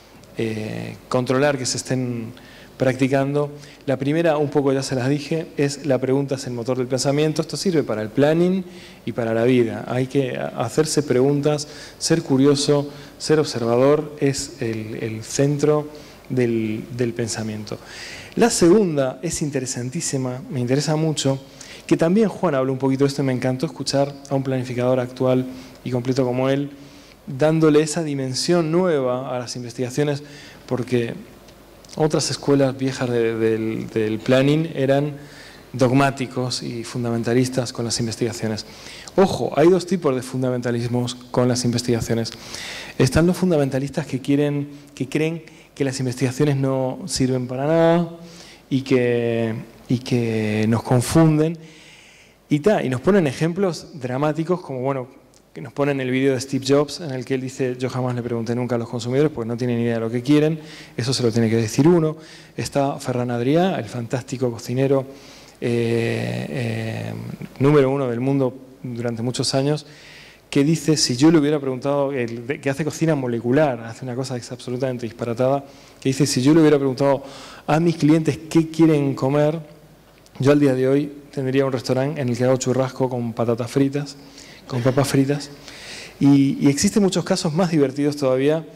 eh, controlar, que se estén practicando. La primera, un poco ya se las dije, es la pregunta es el motor del pensamiento. Esto sirve para el planning y para la vida. Hay que hacerse preguntas, ser curioso, ser observador es el, el centro del, del pensamiento. La segunda es interesantísima, me interesa mucho, que también Juan habló un poquito de esto y me encantó escuchar a un planificador actual y completo como él, dándole esa dimensión nueva a las investigaciones, porque otras escuelas viejas de, de, del planning eran dogmáticos y fundamentalistas con las investigaciones. Ojo, hay dos tipos de fundamentalismos con las investigaciones. Están los fundamentalistas que, quieren, que creen que las investigaciones no sirven para nada y que, y que nos confunden y, ta, y nos ponen ejemplos dramáticos como, bueno, que nos ponen el vídeo de Steve Jobs en el que él dice, yo jamás le pregunté nunca a los consumidores porque no tienen idea de lo que quieren, eso se lo tiene que decir uno. Está Ferran Adrià, el fantástico cocinero eh, eh, número uno del mundo durante muchos años, que dice, si yo le hubiera preguntado, que hace cocina molecular, hace una cosa que es absolutamente disparatada, que dice, si yo le hubiera preguntado a mis clientes qué quieren comer, yo al día de hoy tendría un restaurante en el que hago churrasco con patatas fritas, con papas fritas, y, y existen muchos casos más divertidos todavía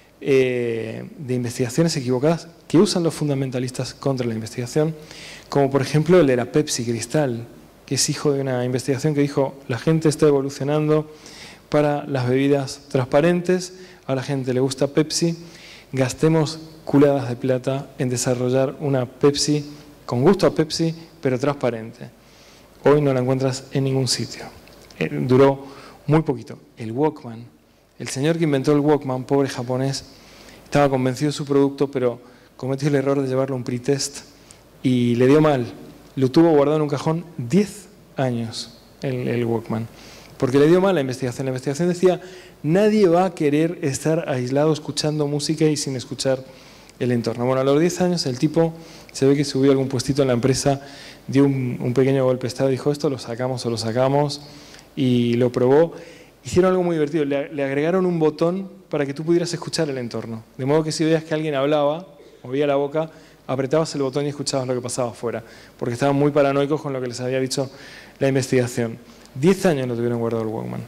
eh, de investigaciones equivocadas que usan los fundamentalistas contra la investigación, como por ejemplo el de la Pepsi Cristal, que es hijo de una investigación que dijo, la gente está evolucionando para las bebidas transparentes, a la gente le gusta Pepsi, gastemos culadas de plata en desarrollar una Pepsi con gusto a Pepsi, pero transparente. hoy no la encuentras en ningún sitio. Eh, duró muy poquito. El Walkman, el señor que inventó el Walkman, pobre japonés, estaba convencido de su producto, pero cometió el error de llevarlo a un pretest y le dio mal. Lo tuvo guardado en un cajón diez años, el, el Walkman, porque le dio mal la investigación. La investigación decía, nadie va a querer estar aislado escuchando música y sin escuchar el entorno. Bueno, a los diez años el tipo se ve que subió a algún puestito en la empresa, dio un, un pequeño golpe de estado, dijo esto lo sacamos o lo sacamos, y lo probó. Hicieron algo muy divertido, le, le agregaron un botón para que tú pudieras escuchar el entorno, de modo que si veías que alguien hablaba, movía la boca, apretabas el botón y escuchabas lo que pasaba afuera, porque estaban muy paranoicos con lo que les había dicho la investigación. Diez años lo tuvieron guardado el Walkman.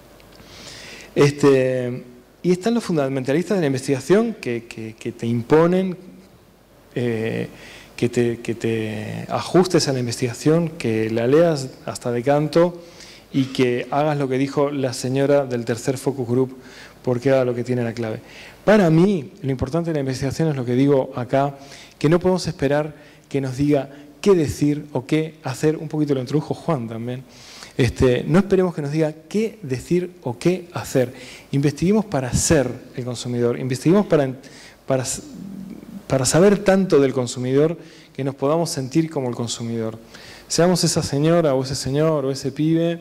Este, y están los fundamentalistas de la investigación que, que, que te imponen, eh, que, te, que te ajustes a la investigación, que la leas hasta de canto y que hagas lo que dijo la señora del tercer focus group, porque haga lo que tiene la clave. Para mí, lo importante de la investigación es lo que digo acá, que no podemos esperar que nos diga qué decir o qué hacer. Un poquito lo introdujo Juan también. Este, no esperemos que nos diga qué decir o qué hacer. Investiguemos para ser el consumidor, investiguemos para, para, para saber tanto del consumidor que nos podamos sentir como el consumidor. Seamos esa señora o ese señor o ese pibe,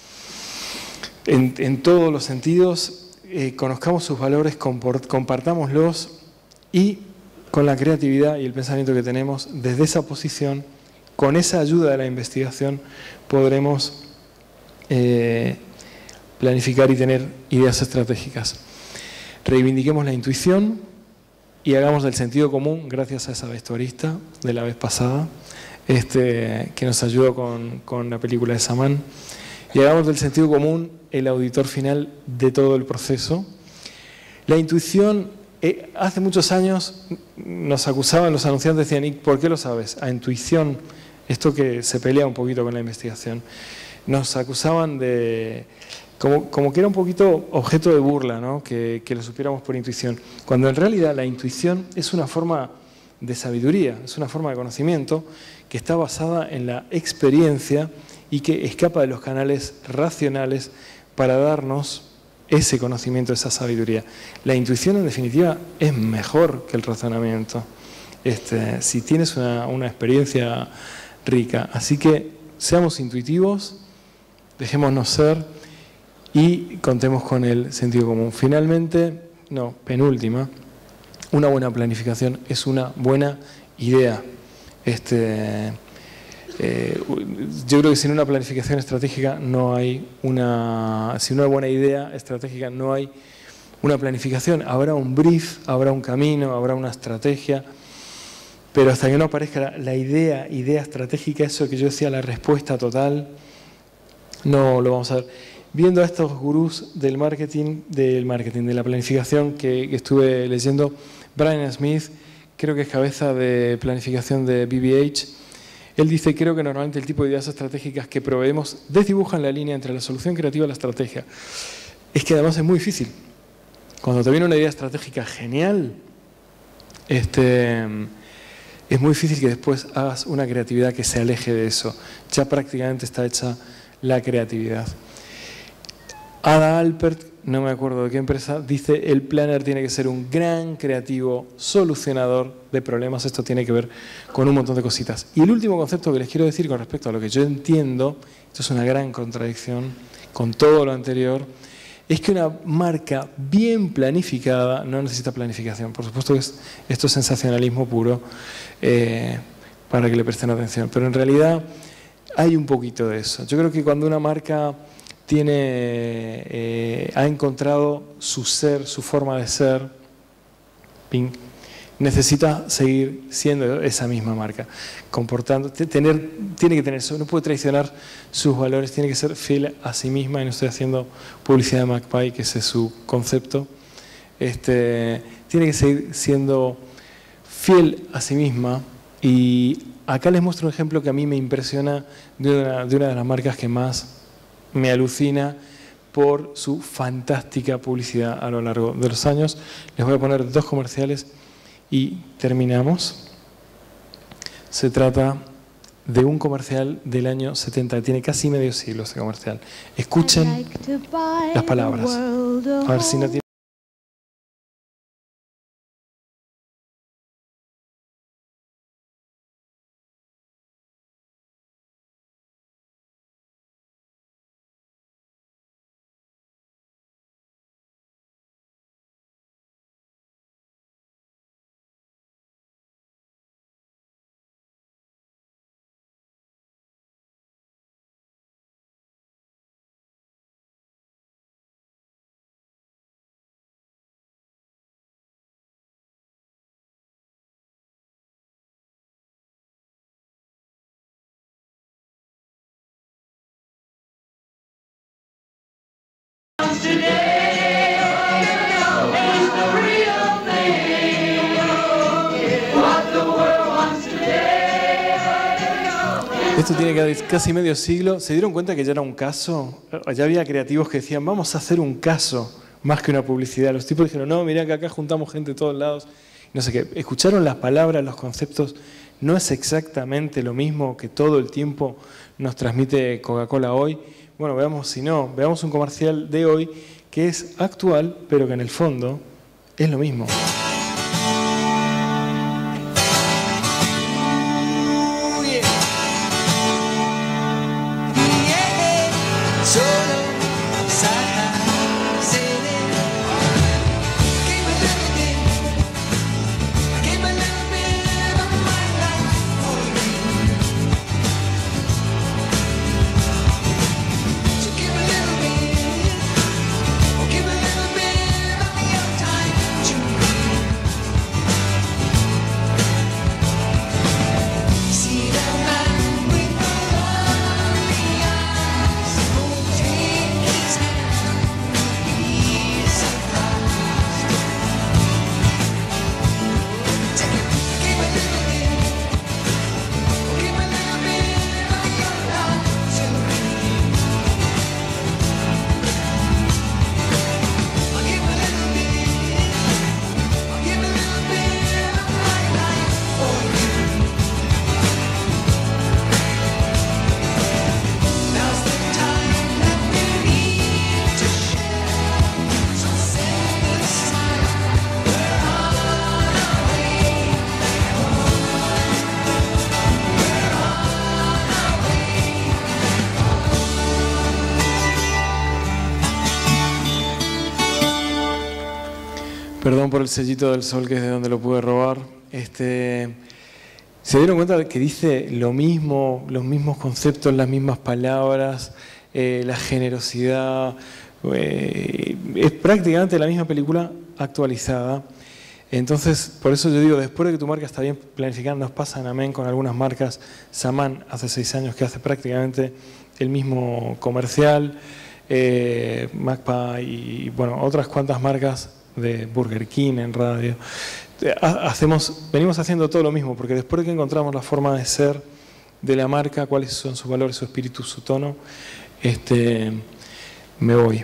en, en todos los sentidos, eh, conozcamos sus valores, compartámoslos y con la creatividad y el pensamiento que tenemos desde esa posición, con esa ayuda de la investigación, podremos eh, planificar y tener ideas estratégicas. Reivindiquemos la intuición y hagamos del sentido común, gracias a esa vestuarista de la vez pasada, este, que nos ayudó con, con la película de Saman, y hagamos del sentido común el auditor final de todo el proceso. La intuición, eh, hace muchos años nos acusaban los anunciantes, decían, ¿y por qué lo sabes? A intuición, esto que se pelea un poquito con la investigación. Nos acusaban de, como, como que era un poquito objeto de burla, ¿no? que, que lo supiéramos por intuición, cuando en realidad la intuición es una forma de sabiduría, es una forma de conocimiento que está basada en la experiencia y que escapa de los canales racionales para darnos ese conocimiento, esa sabiduría. La intuición, en definitiva, es mejor que el razonamiento. Este, si tienes una, una experiencia rica. Así que seamos intuitivos, dejémonos ser y contemos con el sentido común. Finalmente, no, penúltima, una buena planificación es una buena idea. Este, eh, yo creo que sin una planificación estratégica no hay una, sin una buena idea estratégica no hay una planificación. Habrá un brief, habrá un camino, habrá una estrategia, pero hasta que no aparezca la, la idea, idea estratégica, eso que yo decía, la respuesta total, no lo vamos a ver. Viendo a estos gurús del marketing, del marketing, de la planificación que, que estuve leyendo, Brian Smith, creo que es cabeza de planificación de B B H, él dice, creo que normalmente el tipo de ideas estratégicas que proveemos desdibujan la línea entre la solución creativa y la estrategia. Es que además es muy difícil. Cuando te viene una idea estratégica genial, este, es muy difícil que después hagas una creatividad que se aleje de eso. Ya prácticamente está hecha la creatividad. Ada Alpert, no me acuerdo de qué empresa, dice el planner tiene que ser un gran creativo solucionador de problemas. Esto tiene que ver con un montón de cositas. Y el último concepto que les quiero decir con respecto a lo que yo entiendo, esto es una gran contradicción con todo lo anterior, es que una marca bien planificada no necesita planificación. Por supuesto que es, esto es sensacionalismo puro, eh, para que le presten atención, pero en realidad hay un poquito de eso. Yo creo que cuando una marca tiene, eh, ha encontrado su ser, su forma de ser, ping, necesita seguir siendo esa misma marca, comportando, tener, tiene que tener eso, no puede traicionar sus valores, tiene que ser fiel a sí misma, y no estoy haciendo publicidad de Magpie, que ese es su concepto, este, tiene que seguir siendo fiel a sí misma. Y acá les muestro un ejemplo que a mí me impresiona de una de, una de las marcas que más me alucina por su fantástica publicidad a lo largo de los años. Les voy a poner dos comerciales y terminamos. Se trata de un comercial del año setenta. Tiene casi medio siglo ese comercial. Escuchen las palabras. A ver si no tiene... Esto tiene casi medio siglo. ¿Se dieron cuenta que ya era un caso? Ya había creativos que decían, vamos a hacer un caso más que una publicidad. Los tipos dijeron, no, mirá que acá juntamos gente de todos lados. No sé qué. Escucharon las palabras, los conceptos. No es exactamente lo mismo que todo el tiempo nos transmite Coca-Cola hoy. Bueno, veamos si no. Veamos un comercial de hoy que es actual, pero que en el fondo es lo mismo. Perdón por el sellito del sol, que es de donde lo pude robar. Este, ¿Se dieron cuenta de que dice lo mismo, los mismos conceptos, las mismas palabras, eh, la generosidad? Eh, es prácticamente la misma película actualizada. Entonces, por eso yo digo, después de que tu marca está bien planificada, nos pasa en Amén con algunas marcas. Saman hace seis años que hace prácticamente el mismo comercial. Eh, Magpie y bueno, otras cuantas marcas de Burger King en radio. Hacemos, venimos haciendo todo lo mismo, porque después de que encontramos la forma de ser de la marca, cuáles son sus valores, su espíritu, su tono, este, me voy.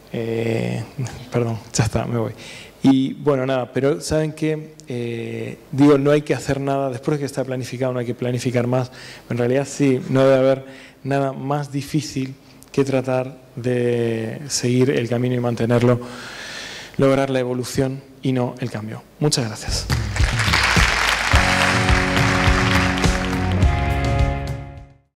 Eh, perdón, ya está, me voy. Y bueno, nada, pero ¿saben qué? Eh, digo, no hay que hacer nada, después de que está planificado no hay que planificar más. En realidad sí, no debe haber nada más difícil que tratar de seguir el camino y mantenerlo, lograr la evolución y no el cambio. Muchas gracias.